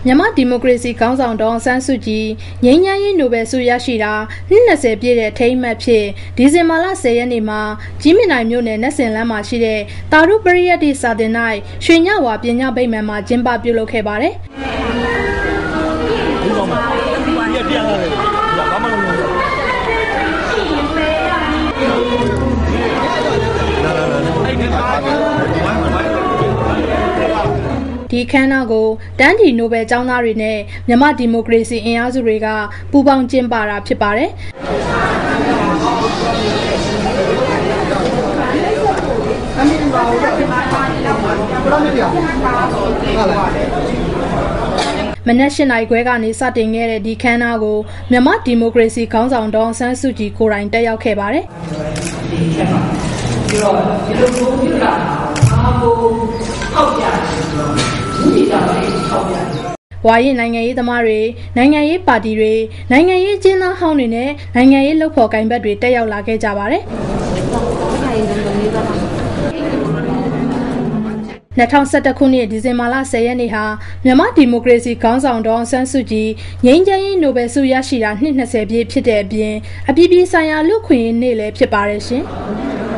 မြန်မာဒီမိုကရေစီခေါင်းဆောင်ဒေါ်အောင်ဆန်းစုကြည်ငြိမ်းချမ်းရေးနိုဘယ်ဆုရရှိတာ20ပြည့်တဲ့ထိမ်းအမှတ်ဖြစ်ဒီဇင်ဘာလ10ရက်နေ့မှာကြီးမြင့်နိုင်မြို့နယ်နက်စင်လမ်းမှာရှိတဲ့တာရုပရိယတ်တိစာတင်၌ရွှေညဝါပညာဗိမာန်မှာကျင်းပပြုလုပ်ခဲ့ပါတယ်ဒီခမ်းနားကိုတန်းတီနိုဘယ်ကျောင်းသားတွေနဲ့မြန်မာဒီမိုကရေစီအင်အားစုတွေကပူးပေါင်းကျင်းပတာဖြစ်ပါတယ်။မနက်၈နာရီခွဲကနေစတင်ခဲ့တဲ့ဒီခမ်းနားကိုမြန်မာဒီမိုကရေစီခေါင်းဆောင်ဒေါ်အောင်ဆန်းစုကြည်ကိုယ်တိုင်တက်ရောက်ခဲ့ပါတယ်။ပြီးတော့ဒီလိုမျိုးပြတာအားကိုထောက်ပြဝါရင်နိုင်ငံရေးသမားတွေနိုင်ငံရေးပါတီတွေနိုင်ငံရေးကျင်းသားဟောင်းတွေနဲ့နိုင်ငံရေးလှုပ်ဖော်ကိုင်ဘက်တွေတက်ရောက်လာခဲ့ကြပါတယ်2011ခုနှစ်ဒီဇင်ဘာလ10ရက်နေ့ဟာမြန်မာဒီမိုကရေစီခေါင်းဆောင်ဒေါ်အောင်ဆန်းစုကြည်ငြိမ်းချမ်းရေးနိုဘယ်ဆုရရှိတာ20ပြည့်ဖြစ်တဲ့အပြင်အပြည်ပြည်ဆိုင်ရာလူ့အခွင့်အရေးနေ့လည်းဖြစ်ပါတယ်ရှင်။